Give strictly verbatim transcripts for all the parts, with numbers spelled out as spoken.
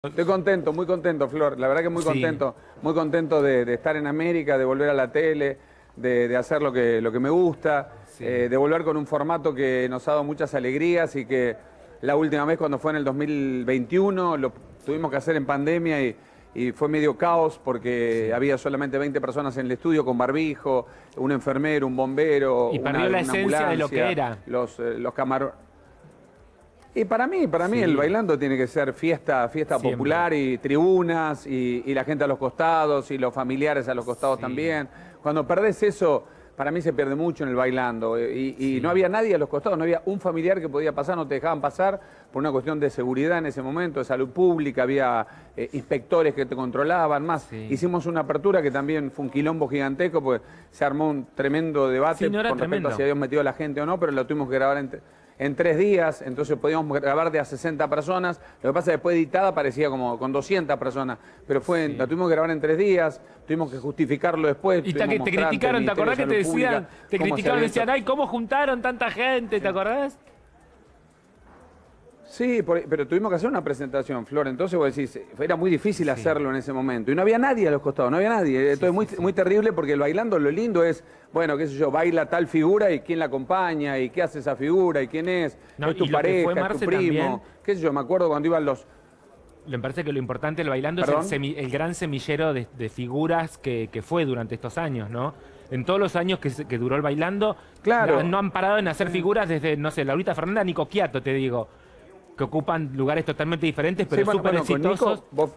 Estoy contento, muy contento, Flor. La verdad que muy contento. Sí. Muy contento de, de estar en América, de volver a la tele, de, de hacer lo que, lo que me gusta, sí. eh, de volver con un formato que nos ha dado muchas alegrías y que la última vez cuando fue en el dos mil veintiuno lo tuvimos que hacer en pandemia y, y fue medio caos porque sí. había solamente veinte personas en el estudio con barbijo, un enfermero, un bombero, y una, perdió la una esencia ambulancia, de lo que era. Los, eh, los camarones. Y para mí, para mí sí. el bailando tiene que ser fiesta, fiesta Siempre. popular y tribunas y, y la gente a los costados y los familiares a los costados sí. también. Cuando perdés eso, para mí se pierde mucho en el bailando. Y, y sí. no había nadie a los costados, no había un familiar que podía pasar, no te dejaban pasar por una cuestión de seguridad en ese momento, de salud pública, había eh, inspectores que te controlaban más. Sí. Hicimos una apertura que también fue un quilombo gigantesco, porque se armó un tremendo debate sí, no con tremendo. respecto a si habíamos metido a la gente o no, pero lo tuvimos que grabar en... en tres días, entonces podíamos grabar de a sesenta personas. Lo que pasa es que después editada parecía como con doscientas personas, pero fue, sí. la tuvimos que grabar en tres días, tuvimos que justificarlo después. Y te, que te criticaron, ¿te acordás que te decían, te criticaron, decían, ay, ¿cómo juntaron tanta gente? ¿Te acordás? Sí, por, pero tuvimos que hacer una presentación, Flor, entonces vos decís, era muy difícil sí. hacerlo en ese momento. Y no había nadie a los costados, no había nadie. Entonces sí, muy, sí, sí. muy terrible porque el bailando lo lindo es, bueno, qué sé yo, baila tal figura y quién la acompaña y qué hace esa figura y quién es, no, es tu pareja, es tu primo. También, qué sé yo, me acuerdo cuando iban los... Me parece que lo importante del bailando ¿Perdón? es el, semi, el gran semillero de, de figuras que, que fue durante estos años, ¿no? En todos los años que, que duró el bailando, claro. no, no han parado en hacer figuras desde, no sé, Laurita Fernández, Nico Quiato, te digo. Que ocupan lugares totalmente diferentes, pero sí, súper bueno, bueno, exitosos. Nico, vos...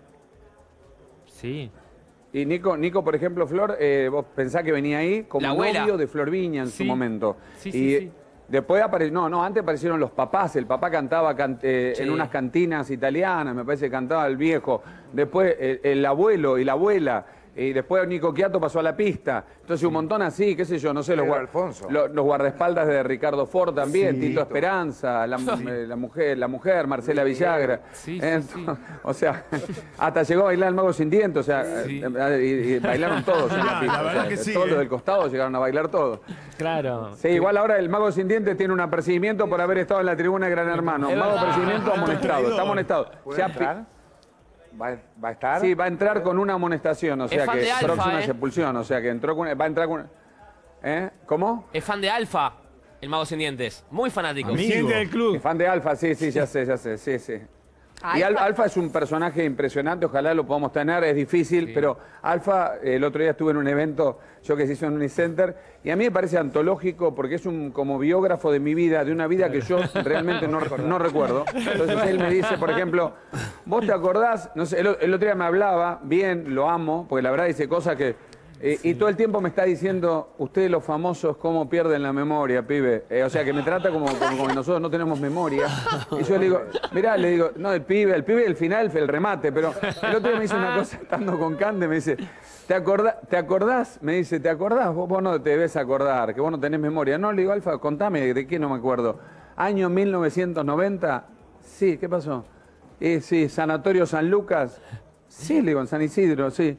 Sí. Y Nico, Nico, por ejemplo, Flor, eh, vos pensás que venía ahí como novio de Flor Viña en sí. su momento. Sí, y sí, sí. Después apareció, no, no, antes aparecieron los papás. El papá cantaba can, eh, sí. en unas cantinas italianas, me parece que cantaba el viejo. Después el, el abuelo y la abuela. Y después Nico Quiato pasó a la pista. Entonces sí. un montón así, qué sé yo, no sé, los, guard, los, los guardaespaldas de Ricardo Ford también, sí, Tito Esperanza, la, sí. la, mujer, la mujer, Marcela Villagra. Sí, sí, Entonces, sí. O sea, hasta llegó a bailar el Mago Sin Dientes, o sea, sí. y, y bailaron todos en la pista. La verdad o sea, que sí, todos eh. los del costado llegaron a bailar todos. Claro. Sí, igual ahora el Mago Sin Dientes tiene un apercibimiento por haber estado en la tribuna de Gran Hermano. Mago apercibimiento amonestado, está amonestado. ¿Puede entrar? ¿Va, ¿Va a estar? Sí, va a entrar con una amonestación, o sea que de Alfa, próxima ¿eh? expulsión, o sea que entró con, va a entrar con... ¿Eh? ¿Cómo? Es fan de Alfa, el Mago Sin Dientes. Muy fanático. Presidente del club. Es fan de Alfa, sí, sí, ya sé, ya sé, sí, sí. Y Alfa. Alfa es un personaje impresionante, ojalá lo podamos tener, es difícil, sí. pero Alfa, el otro día estuve en un evento, yo que se hizo en Unicenter, y a mí me parece antológico porque es un como biógrafo de mi vida, de una vida que yo realmente no, no recuerdo. Entonces él me dice, por ejemplo, ¿vos te acordás? No sé, el, el otro día me hablaba, bien, lo amo, porque la verdad dice cosas que... Eh, sí. Y todo el tiempo me está diciendo, ustedes los famosos, cómo pierden la memoria, pibe. Eh, o sea, que me trata como, como, como que nosotros no tenemos memoria. Y yo le digo, mirá, le digo, no, el pibe, el pibe el final fue el remate, pero el otro día me hizo una cosa estando con Cande, me dice, ¿te acordás? ¿Te acordás? Me dice, ¿te acordás? Vos, vos no te debes acordar, que vos no tenés memoria. No, le digo, Alfa, contame, ¿de qué no me acuerdo? Año mil novecientos noventa, sí, ¿qué pasó? Eh, sí, Sanatorio San Lucas, sí, le digo, en San Isidro, sí.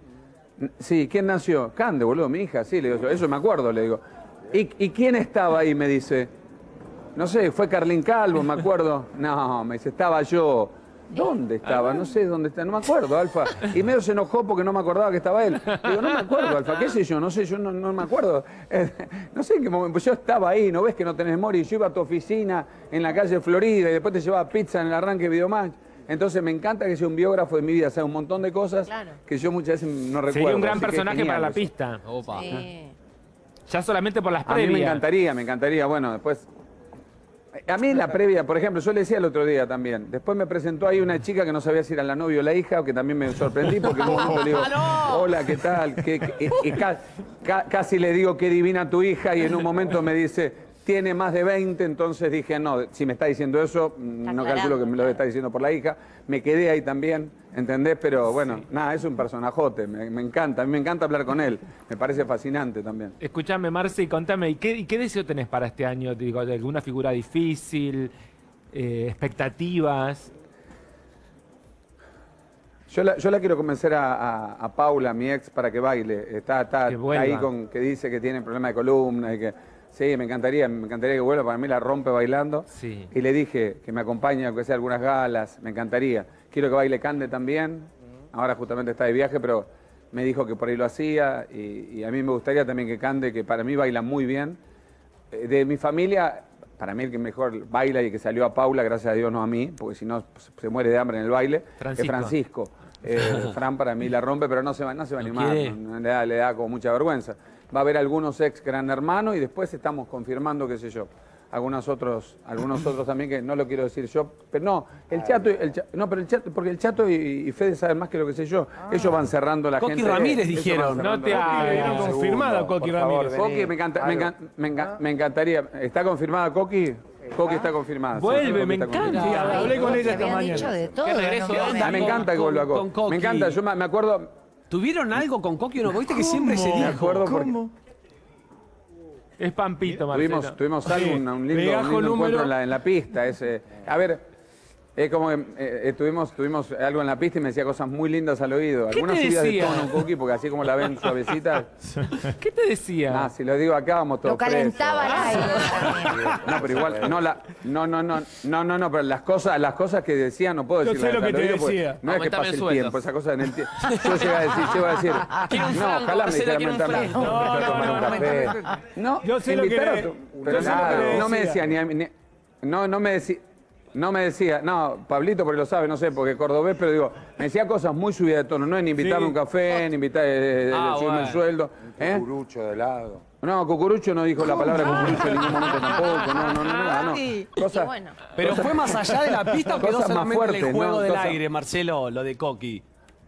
Sí, ¿quién nació? Cande, boludo, mi hija, sí, le digo, eso me acuerdo, le digo. ¿Y, ¿Y quién estaba ahí? Me dice. No sé, fue Carlín Calvo, me acuerdo. No, me dice, estaba yo. ¿Dónde estaba? No sé dónde está, no me acuerdo, Alfa. Y medio se enojó porque no me acordaba que estaba él. Digo, no me acuerdo, Alfa, qué sé yo, no sé, yo no, no me acuerdo. Eh, no sé en qué momento, yo estaba ahí, ¿no ves que no tenés memoria? Y yo iba a tu oficina en la calle Florida y después te llevaba pizza en el arranque de Videomatch. Entonces me encanta que sea un biógrafo de mi vida, o sea, un montón de cosas claro. que yo muchas veces no recuerdo. Sería un gran personaje para la eso. pista. Opa. Sí. Ya solamente por las a previas. A mí me encantaría, me encantaría, bueno, después... A mí la previa, por ejemplo, yo le decía el otro día también, después me presentó ahí una chica que no sabía si era la novia o la hija, que también me sorprendí, porque en un momento le digo, hola, ¿qué tal? ¿Qué, qué? Y, y ca, ca, casi le digo, qué divina tu hija, y en un momento me dice... Tiene más de veinte, entonces dije, no, si me está diciendo eso, está no calculo que me lo está diciendo por la hija. Me quedé ahí también, ¿entendés? Pero bueno, sí. nada, es un personajote, me, me encanta, a mí me encanta hablar con él, me parece fascinante también. Escuchame, Marci, contame, ¿y qué, y qué deseo tenés para este año? Digo, ¿alguna figura difícil? Eh, ¿Expectativas? Yo la, yo la quiero convencer a, a, a Paula, mi ex, para que baile. Está, está, está ahí con que dice que tiene problema de columna y que... Sí, me encantaría, me encantaría que vuelva, para mí la rompe bailando. Sí. Y le dije que me acompañe, aunque sea algunas galas, me encantaría. Quiero que baile Cande también, ahora justamente está de viaje, pero me dijo que por ahí lo hacía. Y, y a mí me gustaría también que Cande, que para mí baila muy bien. De mi familia, para mí el que mejor baila y que salió a Paula, gracias a Dios, no a mí, porque si no se muere de hambre en el baile, Francisco. es Francisco. Eh, Fran para mí la rompe, pero no se va, no se va a animar, no, no, le, da, le da como mucha vergüenza. Va a haber algunos ex Gran Hermano y después estamos confirmando, qué sé yo, algunos otros, algunos otros también que no lo quiero decir yo, pero no, el Chato, el Chato no, pero el Chato, porque el Chato y, y Fede saben más que lo que sé yo. Ah. Ellos van cerrando la Coqui gente. Coqui Ramírez dijeron. No te hagas. Confirmada Coqui Ramírez. Coqui, me, encanta, me, encanta, me, encanta, me encantaría. ¿Está confirmada Coqui? Coqui está confirmada. Vuelve, sí, me está encanta. Sí, hablé con ella esta mañana. De todo, ¿Qué regreso? ¿no? ¿Dónde? Ah, me encanta que vuelva Coqui. Coqui. Me encanta, yo me, me acuerdo... ¿Tuvieron algo con Coqui o no? ¿Viste que siempre se Me dijo? acuerdo porque... Es Pampito, Marcelo. Tuvimos, tuvimos algo, un, un lindo, un Pegajo lindo número. encuentro en la, en la pista. Ese, a ver, es como que eh, eh, tuvimos, tuvimos algo en la pista y me decía cosas muy lindas al oído. Algunas te subidas de decía? tono, Coqui, porque así como la ven suavecita. ¿Qué te decía? Nah, si lo digo acá, vamos todos Lo calentaba al aire. No, pero igual, no, la, no, no, no, no, no, no, pero las cosas, las cosas que decía no puedo Yo decirlas sé lo al que te oído porque decía. No es que Aumentame pase el el sueldo. tiempo, esa cosa en el tiempo. Yo llegué a decir, llego a decir, Quiero un no, franco, ojalá me Marcelo, hiciera quiero un aumentar franco. la- No, no, tomar no, un no, café. No, Yo sé lo que invitar a le- tu- yo pero sé lo que nada, le no me decía. decía ni, a mí, ni no, no me decía. No me decía, no, Pablito porque lo sabe, no sé, porque es cordobés, pero digo, me decía cosas muy subidas de tono, no es ni invitarme Sí. a un café, ni invitar, eh, Ah, subirme bueno. el sueldo. ¿eh? Cucurucho de helado. No, cucurucho no dijo la palabra cucurucho en ningún momento tampoco, no, no, no, nada, no. Y Cosas, bueno. Pero fue más allá de la pista o quedó Cosas más solamente en el fuertes, juego ¿no? del Cosas- aire, Marcelo, lo de Coqui.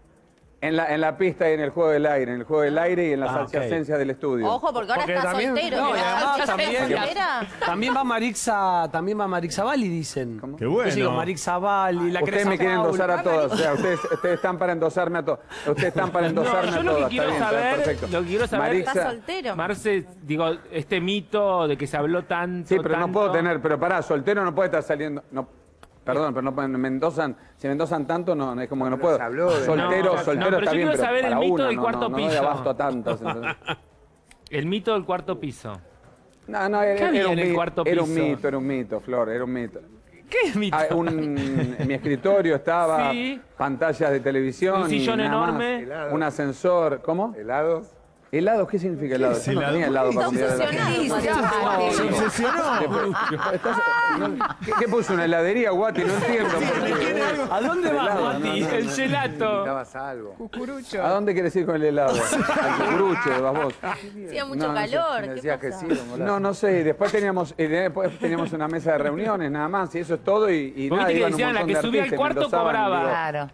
En la, en la pista y en el juego del aire, en el juego del aire y en las Ah, ok. adyacencias del estudio. Ojo, porque ahora Porque está también- soltero. No, y ¿verdad? además ¿Ya también, está soltera? también va Marixa, también va Marixa Bali, dicen. ¿Cómo? Qué bueno. Yo digo Marixa Bali, la Ustedes Cresa me quieren Paul. endosar a todas, o sea, ustedes, ustedes están para endosarme a todas. Ustedes están para endosarme No, yo a lo que todas, quiero está bien, está saber, perfecto. lo que quiero saber- Marixa- Está soltero. Marce, digo, este mito de que se habló tanto. Sí, pero no tanto- puedo tener, pero pará, soltero no puede estar saliendo. No, perdón, pero no pueden- me endosan, si me endosan tanto, no, es como que no puedo. se habló de- Soltero, No, soltero no, pero está yo bien, quiero pero saber el para mito una, del no, cuarto no, no doy piso. abasto a tantas. ¿entendés? El mito del cuarto piso. No, no, era, ¿Qué había era un en el mito, cuarto era un piso? mito, era un mito, Flor, era un mito. ¿Qué es mito? Ah, un- en mi escritorio estaba Sí. pantallas de televisión. Un sillón y nada más. enorme. Un ascensor. ¿Cómo? ¿Helados? ¿Helados? ¿Qué significa helado? Yo no tenía helado para Está convidar a la gente. obsesionado. Se obsesionó. Estás- no, ¿Qué, qué puso? ¿Una heladería, Guati? No entiendo. por qué. ¿A dónde va, Helado, Guati? no, no. El gelato. Invitabas algo. ¿A dónde quieres ir con el helado? Al cucurucho, vas vos. Hacía mucho No, no sé, calor. Me ¿Qué decías que pasa? sí, don Horacio. No, no sé. Después teníamos, y después teníamos una mesa de reuniones, nada más, y eso es todo. Y, y Vos nada, viste que iban un decían, la montón que de subía al artistas y me cuarto endosaban, cobraba. digo, Claro.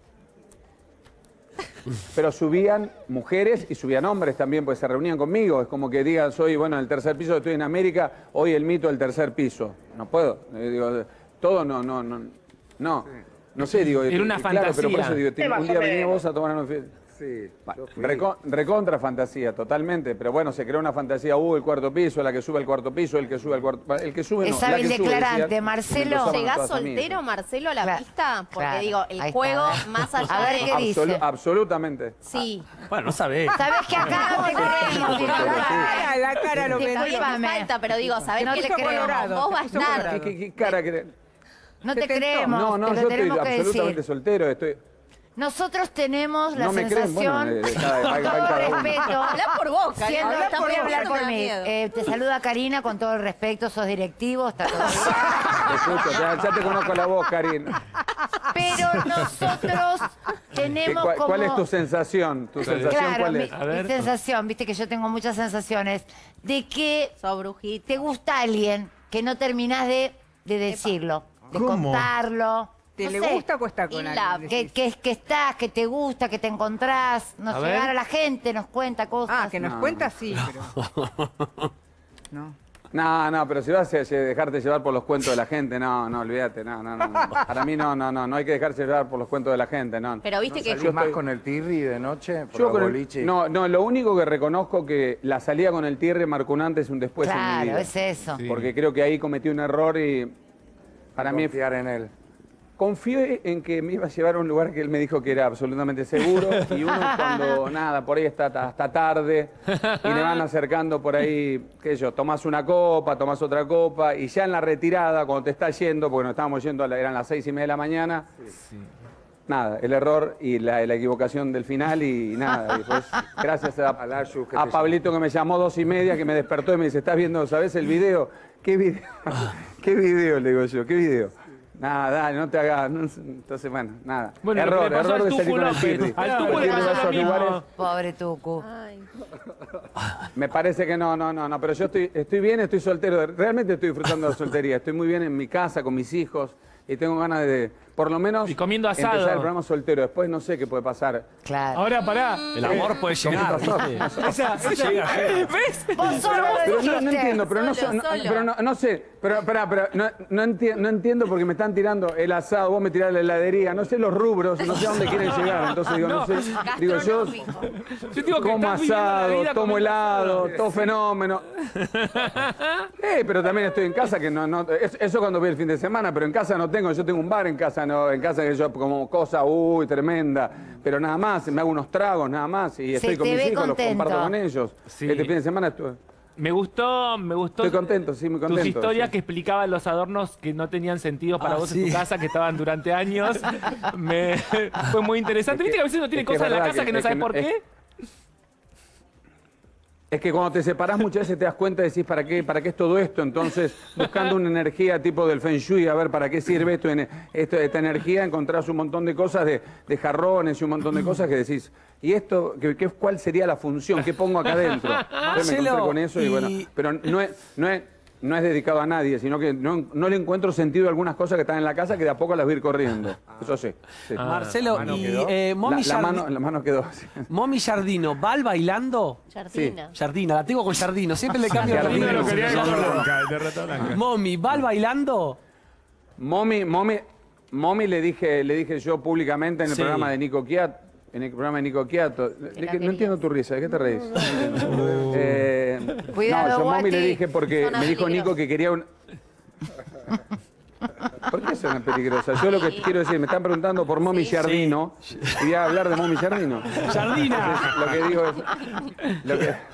Pero subían mujeres y subían hombres también, pues se reunían conmigo. Es como que digan, soy, bueno, en el tercer piso, estoy en América, hoy el mito del tercer piso. No puedo. Eh, digo, todo no, no, no. No, no sé, digo. Era una claro, pero por fantasía. eso digo, te- un día venía vos a tomar una fiesta. Sí, Va, yo fui. reco- recontra fantasía, totalmente. Pero bueno, se creó una fantasía, hubo el cuarto piso, la que sube al cuarto piso, el que sube al cuarto. El que sube no, Es la hábil que sube, declarante, decían, Marcelo. me endosaban ¿Llegás todas a mí. soltero, Marcelo, a la Claro, pista? Porque claro. digo, el Ahí está, juego, a ver. más allá A ver de... qué dice. Absolu- absolutamente. Sí. Bueno, no sabés. ¿Sabés que acá no te creemos? Sí, La sí. cara, la cara lo Te vendió. cambié mi falta, pero digo, ¿sabés No qué te le puso creemos? colorado, Vos te vas puso a ¿Qué, estar. qué- qué cara que... No te tentó. creemos, No, no, te yo lo estoy tenemos que absolutamente decir. soltero, estoy... Nosotros tenemos la No me creen, bueno, sensación, eh, cada- va- va en con cada todo uno. respeto, Habla por vos, Karina, siendo, habla está por voy a vos, hablar no por me da mí. miedo. Eh, te saluda Karina con todo el respeto, sos directivo, está todo bien. Te escucho, ya, ya te conozco la voz, Karina. Pero nosotros ¿Qué- tenemos cuál, como... cuál es tu sensación? ¿Tu sensación Claro, cuál mi, es? A mi ver. sensación, viste que yo tengo muchas sensaciones, de que te gusta alguien que no terminás de, de decirlo, de ¿Cómo? contarlo. ¿Te no le sé, gusta o está con in alguien? love, que, que, que estás, que te gusta, que te encontrás, nos A ver. llegar a la gente, nos cuenta cosas. Ah, que nos No. cuenta sí, pero... No. No, no, pero si vas a dejarte llevar por los cuentos de la gente, no, no, olvídate, no, no, no. no. Para mí no, no, no, no hay que dejarse llevar por los cuentos de la gente, no. Pero viste que... ¿Salís más con el tirri de noche? Por Yo la con el- boliche? no, no, lo único que reconozco que la salida con el Tirre marcó un antes y un después en mi Claro, vida. es eso. Sí. Porque creo que ahí cometí un error y para mí Confiar en él. confié en que me iba a llevar a un lugar que él me dijo que era absolutamente seguro y uno cuando, nada, por ahí está hasta tarde y le van acercando por ahí, qué sé yo, tomás una copa, tomás otra copa y ya en la retirada, cuando te estás yendo, porque nos estábamos yendo, a la- eran las seis y media de la mañana, nada, el error y la, la equivocación del final y, nada, y después, gracias a, Al Ayu que a te Pablito que me llamó dos y media, que me despertó y me dice, ¿estás viendo, sabes el video? ¿Qué video? ¿Qué video? Le digo yo, ¿qué video? Nada, dale, no te hagas. no- entonces, bueno, nada. Bueno, lo que error, le pasó error al de salir Tucu con el López. Tirri. Al Tucu Porque le ir a pasó lo esos mismo. lugares, Pobre Tucu. me parece que no, no, no, no. Pero yo estoy, estoy bien, estoy soltero. Realmente estoy disfrutando de la soltería. Estoy muy bien en mi casa, con mis hijos. Y tengo ganas de, por lo menos, Y comiendo asado. empezar el programa soltero. Después no sé qué puede pasar. Claro. Ahora pará. El amor puede llegar. ¿viste? Esa, esa- Llega, ¿Ves? Vos solo lo Pero no, no dijiste. entiendo, pero no, Solo, so- no- solo. pero no, no sé, pero, pará, pero no, no, enti- no entiendo porque me están tirando el asado, vos me tirás la heladería, no sé los rubros, no sé a dónde quieren llegar, entonces digo, no, sé, digo yo Gastronómico. Yo digo que como estás viviendo la asado, vida tomo comiendo helado, asado. todo fenómeno. Eh, pero también estoy en casa, que no, no, es- eso cuando voy el fin de semana, pero en casa no tengo, yo tengo un bar en casa, no, en casa que yo como cosa, uy, tremenda, pero nada más, me hago unos tragos, nada más, y estoy Se con te mis ve hijos, los contento. comparto con ellos. Sí. Este fin de semana estuve. Me gustó, me gustó. Estoy contento, sí, muy contento. Tus historias sí. que explicaban los adornos que no tenían sentido para Ah, vos sí. en tu casa, que estaban durante años. Me, fue muy interesante. Es ¿Viste que- que a veces uno tiene es que es cosas en la verdad casa que- que no es sabes que por no- es- qué? Es que cuando te separás muchas veces te das cuenta y decís, ¿para qué, ¿para qué es todo esto? Entonces, buscando una energía tipo del Feng Shui, a ver para qué sirve esto, en- esto esta energía, encontrás un montón de cosas, de, de jarrones y un montón de cosas que decís, ¿y esto qué, qué- cuál sería la función? ¿Qué pongo acá adentro? Entonces me Marcelo, encontré con eso y, y- bueno, pero no es, no es, no es dedicado a nadie, sino que no, no le encuentro sentido a algunas cosas que están en la casa que de a poco las voy a ir corriendo. Eso sí. sí. Marcelo, mano y quedó. eh, La, Momi, la Jardi- mano, la mano quedó así. Momi Jardino, ¿va al bailando? Jardina. Jardina, la tengo con Jardino, siempre le cambio el Jardino nombre. lo quería de Momi, ¿va al bailando? Momi, Momi, Momi le dije, le dije yo públicamente en el Sí. programa de Nico Quiato, en el programa de Nico Quiato, le dije, no querías. entiendo tu risa, ¿de qué te reís? Eh, Cuidado, no, yo Momi le Guati. dije porque Zona me dijo peligrosa. Nico que quería un... ¿Por qué suena peligrosa? Yo lo que quiero decir, me están preguntando por Momi Jardino y voy a hablar de Momi Jardino. Jardina. Lo que digo es. Lo que,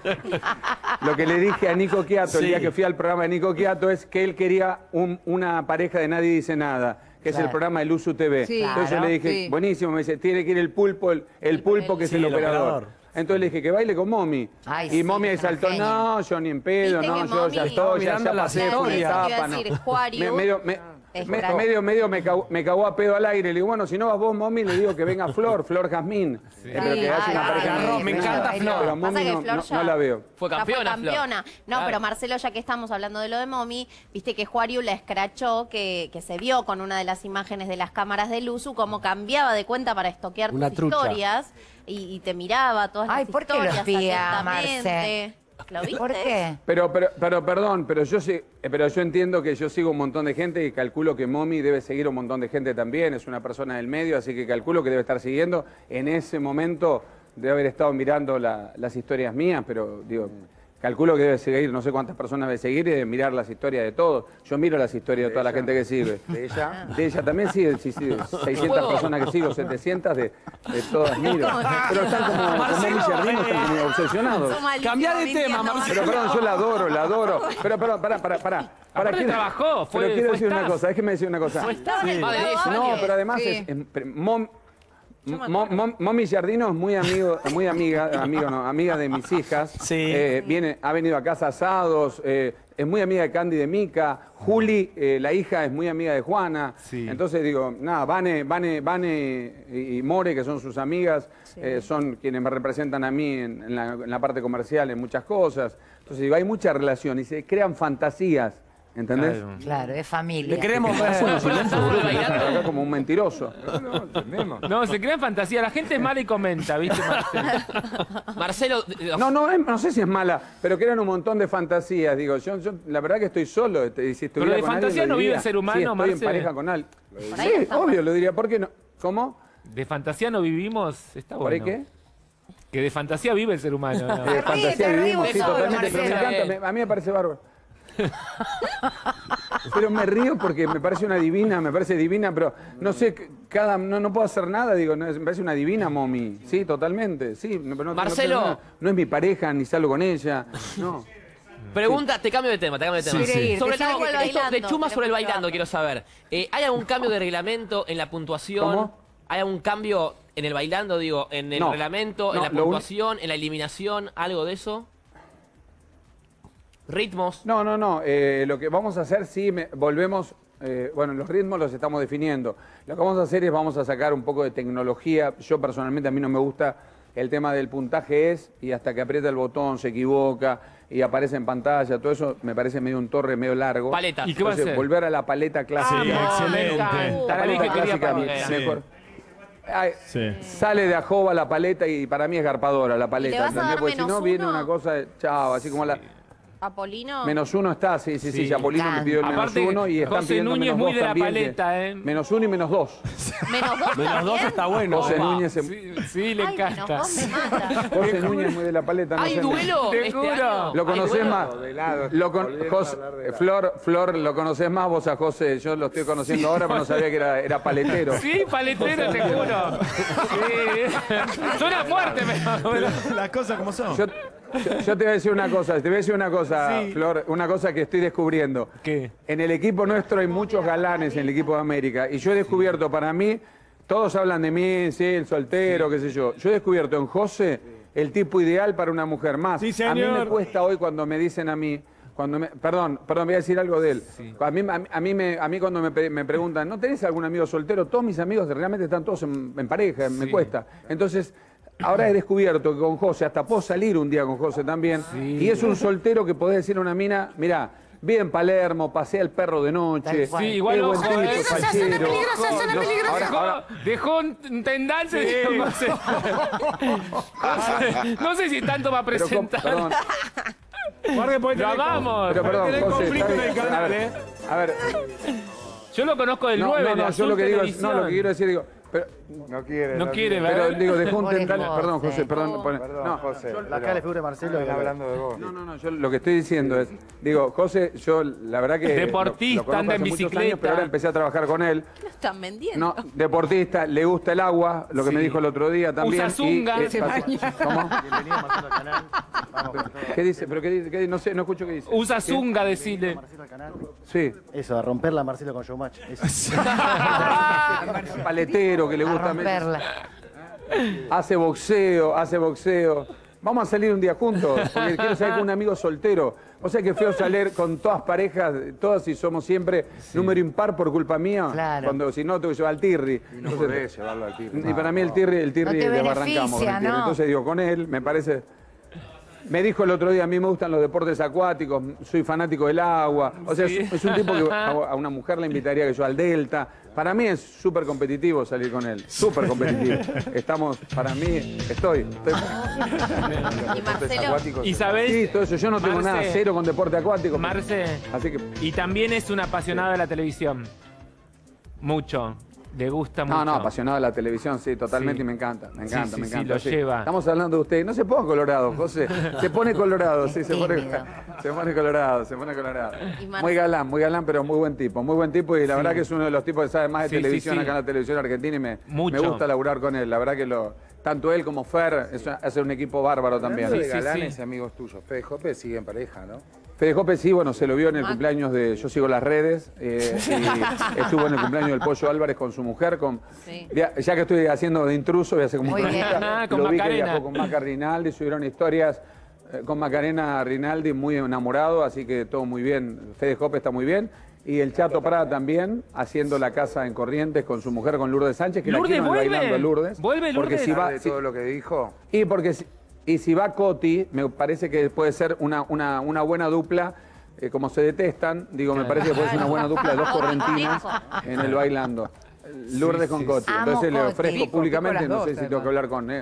lo que le dije a Nico Quiato el Sí. día que fui al programa de Nico Quiato es que él quería un- una pareja de Nadie Dice Nada, que es el Claro. programa de Luzu T V. Sí. Entonces yo Claro. le dije, Sí. buenísimo, me dice, tiene que ir el pulpo, el, el pulpo que es Sí, el el operador. operador. Entonces le dije que baile con Momi. Ay, y sí, Momi ahí es una saltó, genia. no, yo ni en pedo, Viste no, que yo Momi- ya estoy, ya, mirando ya las pasé por una historias. Te iba a etapa. decir, no. Juario. Me- medio, me, Es me- bravo. medio, medio me, cagó, me cagó a pedo al aire. Le digo, bueno, si no vas vos, Momi, le digo que venga Flor, Flor Jazmín. Eh, pero que Ay, hace una ay, pareja. ay, no, me no, encanta no, Flor. Pero a Momi Pasa que no, Flor no- ya- no la veo. Fue Ya campeona, Flor. campeona. No, Claro. pero Marcelo, ya que estamos hablando de lo de Momi, viste que Juariu la escrachó, que, que se vio con una de las imágenes de las cámaras de Luzu, cómo cambiaba de cuenta para estoquear Una tus trucha. historias y, y te miraba todas Ay, las ¿por qué lo historias espía, atentamente. ¿Lo viste? ¿Por qué? Pero, pero, pero, perdón, pero yo sí, eh, pero yo entiendo que yo sigo un montón de gente y calculo que Momi debe seguir un montón de gente también, es una persona del medio, así que calculo que debe estar siguiendo. En ese momento debe haber estado mirando la- las historias mías, pero digo, calculo que debe seguir, no sé cuántas personas debe seguir y debe mirar las historias de todos. Yo miro las historias de, toda la gente que sigue. De ella. De ella también sigue, sí, sí, seiscientas personas que sigo, setecientas de, de todas miro. Pero están como, como Momi Jardino, están como obsesionados. Sos malísimo, Cambia de mintiendo, tema, Marcelo. Pero perdón, yo la adoro, la adoro. Pero perdón, pará, pará, pará. pará Aparte quiero- trabajó, fue- Pero quiero fue decir una staff. cosa, déjeme decir una cosa. Estaba en el Más de diez programa. No, años. pero además Sí. es, es- pre- Mom- Yo me Mo- acuerdo. Mom- Momi Jardino es muy amigo, muy amiga, amigo no, amiga de mis hijas. Sí. Eh, viene, ha venido a casa a asados, eh, es muy amiga de Candy y de Mica. Juli, eh, la hija, es muy amiga de Juana. Sí. Entonces digo, nada, Vane, Vane, Vane y y More, que son sus amigas, eh, son quienes me representan a mí en, en la, en la parte comercial, en muchas cosas. Entonces digo, hay mucha relación y se crean fantasías, ¿entendés? Claro. Claro, es familia. Le queremos Hace ver. unos silencios, boludo, que me sacan acá como un mentiroso. No, no, entendemos. No, se crea fantasía. La gente es mala y comenta, ¿viste, Marcelo? Marcelo, eh, No, no, es- no sé si es mala, pero crean un montón de fantasías. Digo, yo, yo la verdad que estoy solo. este, y si estuviera de con alguien, fantasía lo no vive diría. el ser humano, Sí, estoy Marce. en pareja con alguien. Por ahí Sí, estamos. obvio, lo diría. ¿Por qué no? ¿Cómo? De fantasía no vivimos, está ¿Por ahí bueno. qué? Que de fantasía vive el ser humano. ¿no? De ríe, fantasía te vivimos, ríes sí, solo, totalmente. Pero me Marcelo. encanta, me- a mí me parece bárbaro. Pero me río porque me parece una divina, me parece divina, pero no sé, cada, no, no puedo hacer nada, digo, no, me parece una divina, Momi. Sí, totalmente, sí. No, no, Marcelo. No, no, no es mi pareja, ni salgo con ella, no. Pregunta, te cambio de tema, te cambio de tema. Sí, sí. Sobre el tema Sobre que- el esto de bailando, Chuma sobre el queremos bailando, quiero saber. Eh, ¿Hay algún cambio de reglamento en la puntuación? ¿Cómo? ¿Hay algún cambio en el bailando, digo, en el No. reglamento, en No, la lo un- puntuación, en la eliminación, algo de eso? ¿Ritmos? No, no, no. eh, lo que vamos a hacer, sí, me- volvemos. eh, bueno, los ritmos los estamos definiendo. Lo que vamos a hacer es vamos a sacar un poco de tecnología. Yo personalmente a mí no me gusta el tema del puntaje es y hasta que aprieta el botón se equivoca y aparece en pantalla. Todo eso me parece medio un torre medio largo. Paleta. ¿Y qué va a Entonces, hacer? volver a la paleta clásica. Sí, excelente. La Para mí paleta que quería clásica Paleta. mejor. Sí. Ay, Sí. Sale de ajoba la paleta y para mí es garpadora la paleta. vas a ¿entendés? dar Porque si menos no viene uno? una cosa, chao, así como la... Apolino. Menos uno está, sí, sí, sí, Sí. Yapolino me pidió el menos Aparte, uno y están José pidiendo Núñez menos muy dos de la también, que- paleta, ¿eh? Menos uno y menos dos. Menos dos Menos dos también. está bueno. José Opa. Núñez, se- Sí, sí, le Ay, menos encanta. dos me mata. José Núñez muy de la paleta. No ¿Hay sé, duelo Te este juro. año? Lo ¿Hay conocés duelo? más. De helado, Lo con- volviendo a José- hablar de helado. Flor, Flor, lo conocés más vos a José. Yo lo estoy conociendo ahora, pero no sabía que era, era paletero. Sí, paletero, te juro. Sí. Suena fuerte, pero... Las cosas como son. Yo, yo- yo te voy a decir una cosa, te voy a decir una cosa, Flor, una cosa que estoy descubriendo. ¿Qué? En el equipo nuestro hay muchos galanes en el equipo de América y yo he descubierto para mí, todos hablan de mí, sí, el soltero, qué sé yo. Yo he descubierto en José el tipo ideal para una mujer más. Sí, A mí me señor. cuesta hoy cuando me dicen a mí, cuando me, perdón, perdón, voy a decir algo de él. A, mí, a, mí- a mí me, a mí cuando me, pe- me preguntan, ¿no tenés algún amigo soltero? Todos mis amigos realmente están todos en, en pareja, me cuesta. Entonces, ahora he descubierto que con José, hasta puedo salir un día con José también, y es un soltero que podés decir a una mina, mirá, vi en Palermo, pasé al perro de noche. Tal cual. Sí, igual qué ojo, buen tipo, eh. fachero. No, ahora- Dejó, ahora- dejó un tendal, se dijo, no sé. No sé si tanto va a pero con- presentar. perdón, Guarde, puede Lo tener- amamos. pero perdón, tener José, conflicto está en el bien. canal, a ver, ¿eh? a ver, Yo lo conozco del no, nueve, no, de no, yo Azul lo que digo es, no, lo que Televisión. quiero decir, digo, pero, No quiere. No quiere, pero ¿verdad? digo, dejó un Pobre tendal, José. perdón, José, perdón, pone- Perdón, no, José. yo- La cara le figura Marcelo. Están hablando de vos. No, no, no, yo lo que estoy diciendo es, digo, José, yo la verdad que... Deportista, lo- lo conozco anda en hace muchos bicicleta. años, pero ahora empecé a trabajar con él. Lo están vendiendo. No, deportista, le gusta el agua, lo que Sí. me dijo el otro día también. Usa zunga. y, eh, Se pasó- baña. ¿Cómo? Bienvenido, Marcelo, al canal. Vamos con todo. ¿Qué dice? ¿Pero qué dice? ¿Qué dice? No sé, no escucho qué dice. Usa zunga, decirle. Marcelo al canal. Sí. Eso, a romperla Marcelo con Showmatch. Eso. Paletero que le A gusta. romperla. Hace boxeo, hace boxeo. Vamos a salir un día juntos, porque quiero salir con un amigo soltero. O sea que feo salir con todas parejas, todas y somos siempre número impar por culpa mía. Claro. Cuando si no tengo que llevar al Tirri. Y no Entonces, podés llevarlo al Tirri. y para mí el Tirri, el Tirri No te desbarrancamos con el beneficia, Tirri. ¿no? Entonces digo, con él me parece... Me dijo el otro día, a mí me gustan los deportes acuáticos, soy fanático del agua. O sea, Sí. es, es un tipo que a, a una mujer le invitaría que yo al Delta. Para mí es súper competitivo salir con él, súper competitivo. Estamos, para mí, estoy. estoy Y Marcelo. Isabel, sí, todo eso. Yo no tengo Marce. nada, cero con deporte acuático. Marce, Así que, y también es un apasionado de la televisión. Mucho. Le gusta mucho. no, no, apasionado de la televisión, sí, totalmente, Sí. y me encanta, me Sí, encanta, sí, me sí, encanta. lo lleva. Estamos hablando de usted. No se ponga colorado, José. Se pone colorado, sí, se pone, Tímido. se pone colorado, se pone colorado. Y Marce. Muy galán, muy galán, pero muy buen tipo, muy buen tipo y la verdad que es uno de los tipos que sabe más de Sí, sí, televisión sí. acá en la televisión argentina y me, Mucho. me gusta laburar con él. La verdad que lo, tanto él como Fer es, hace un equipo bárbaro también. Hablando de Sí, sí, galanes sí. y amigos tuyos. Fede Jope sigue en pareja, ¿no? Fede Jope sí, bueno, se lo vio en el Ah. cumpleaños de Yo Sigo las Redes, eh, y estuvo en el cumpleaños del Pollo Álvarez con su mujer, con, Sí. ya, ya que estoy haciendo de intruso, voy a hacer como Muy un bien. cronista, Ah, con lo vi que Macarena. viajó con Maca Rinaldi, subieron historias eh, con Macarena Rinaldi, muy enamorado, así que todo muy bien, Fede Jope está muy bien. Y el Chato Prada también, haciendo la casa en Corrientes con su mujer, con Lourdes Sánchez, que Lourdes la quiero vuelve. bailando a Lourdes. Vuelve Porque Lourdes. si va, de si- todo lo que dijo. y porque si, y si va Coti, me parece que puede ser una, una, una buena dupla, eh, como se detestan, digo, me parece que puede ser una buena dupla de dos correntinas en el bailando. Lourdes con Coti. Amo Entonces le Coti. ofrezco Pico, públicamente, pico las no sé dos, si tengo que además. hablar con... eh,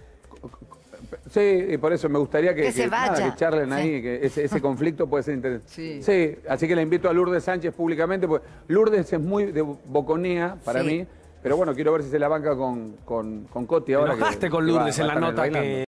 Sí, y por eso me gustaría que, Que se nada, vaya. que charlen Sí. ahí, que ese, ese conflicto puede ser interesante. Sí. Sí, así que le invito a Lourdes Sánchez públicamente, porque Lourdes es muy de boconía para Sí. mí, pero bueno, quiero ver si se la banca con, con, con Coti Te ahora. enojaste que- con que va- Lourdes va en a la estar nota bailando. que